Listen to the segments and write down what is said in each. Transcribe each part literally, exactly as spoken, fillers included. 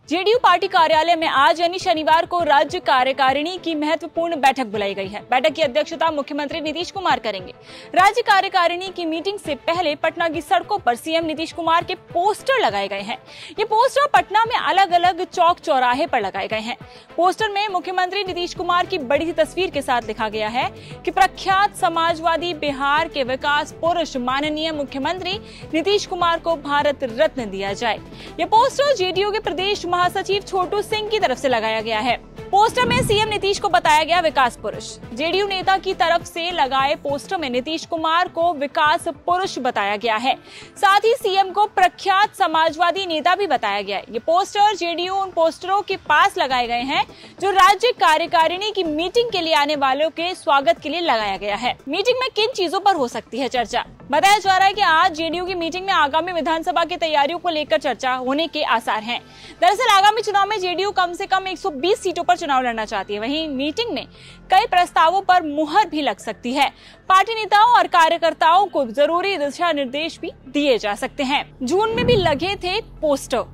JDU party कार्यालय में आज यानी शनिवार को राज्य कार्यकारिणी की महत्वपूर्ण बैठक बुलाई गई है। बैठक की अध्यक्षता मुख्यमंत्री नीतीश कुमार करेंगे। राज्य कार्यकारिणी की मीटिंग से पहले पटना की सड़कों पर सीएम नीतीश कुमार के पोस्टर लगाए गए हैं। ये पोस्टर पटना में अलग अलग चौक चौराहे पर लगाए गए हैं। पोस्टर में मुख्यमंत्री नीतीश कुमार की बड़ी सी तस्वीर के साथ लिखा गया है कि प्रख्यात समाजवादी बिहार के विकास पुरुष माननीय मुख्यमंत्री नीतीश कुमार को भारत रत्न दिया जाए। ये पोस्टर जेडीयू के प्रदेश महासचिव छोटू सिंह की तरफ से लगाया गया है। पोस्टर में सीएम नीतीश को बताया गया विकास पुरुष। जेडीयू नेता की तरफ से लगाए पोस्टर में नीतीश कुमार को विकास पुरुष बताया गया है। साथ ही सीएम को प्रख्यात समाजवादी नेता भी बताया गया है। ये पोस्टर जेडीयू उन पोस्टरों के पास लगाए गए हैं जो राज्य कार्यकारिणी की मीटिंग के लिए आने वालों के स्वागत के लिए लगाया गया है। मीटिंग में किन चीजों पर हो सकती है चर्चा? बताया जा रहा है कि आज जेडीयू की मीटिंग में आगामी विधानसभा की तैयारियों को लेकर चर्चा होने के आसार हैं। दरअसल आगामी चुनाव में जेडीयू कम से कम एक सौ बीस सीटों पर चुनाव लड़ना चाहती है। वहीं मीटिंग में कई प्रस्तावों पर मुहर भी लग सकती है। पार्टी नेताओं और कार्यकर्ताओं को जरूरी दिशा निर्देश भी दिए जा सकते हैं। जून में भी लगे थे पोस्टर।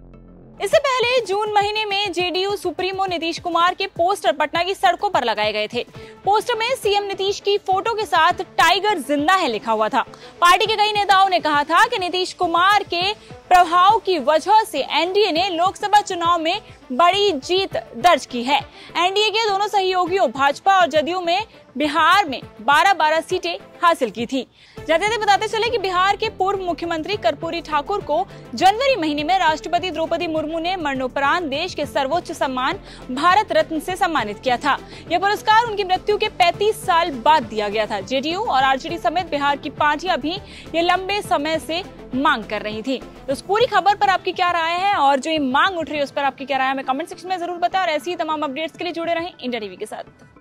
इससे पहले जून महीने में जेडीयू सुप्रीमो नीतीश कुमार के पोस्टर पटना की सड़कों पर लगाए गए थे। पोस्टर में सीएम नीतीश की फोटो के साथ टाइगर जिंदा है लिखा हुआ था। पार्टी के कई नेताओं ने कहा था कि नीतीश कुमार के प्रभाव की वजह से एनडीए ने लोकसभा चुनाव में बड़ी जीत दर्ज की है। एनडीए के दोनों सहयोगियों भाजपा और जदयू में बिहार में बारह बारह सीटें हासिल की थी। जाते थे बताते चले कि बिहार के पूर्व मुख्यमंत्री कर्पूरी ठाकुर को जनवरी महीने में राष्ट्रपति द्रौपदी मुर्मू ने मरणोपरांत देश के सर्वोच्च सम्मान भारत रत्न से सम्मानित किया था। यह पुरस्कार उनकी मृत्यु के पैंतीस साल बाद दिया गया था। जेडीयू और आरजेडी समेत बिहार की पार्टियां भी ये लंबे समय से मांग कर रही थी। तो इस पूरी खबर पर आपकी क्या राय है और जो ये मांग उठ रही है उस पर आपकी क्या राय है, हमें कमेंट सेक्शन में जरूर बताएं और ऐसी ही तमाम अपडेट्स के लिए जुड़े रहें इंडिया टीवी के साथ।